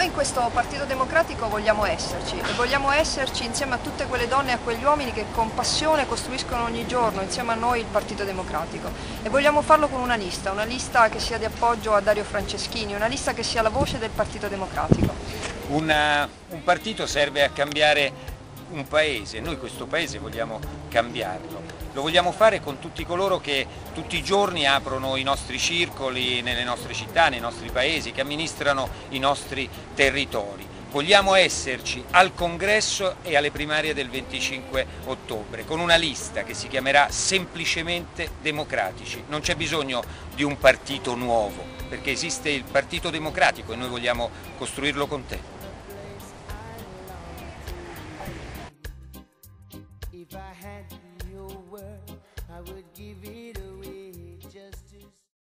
Noi in questo Partito Democratico vogliamo esserci e vogliamo esserci insieme a tutte quelle donne e a quegli uomini che con passione costruiscono ogni giorno insieme a noi il Partito Democratico e vogliamo farlo con una lista che sia di appoggio a Dario Franceschini, una lista che sia la voce del Partito Democratico. Un partito serve a cambiare un paese, noi questo paese vogliamo cambiarlo. Lo vogliamo fare con tutti coloro che tutti i giorni aprono i nostri circoli nelle nostre città, nei nostri paesi, che amministrano i nostri territori. Vogliamo esserci al congresso e alle primarie del 25 ottobre con una lista che si chiamerà semplicemente Democratici. Non c'è bisogno di un partito nuovo, perché esiste il Partito Democratico e noi vogliamo costruirlo con te.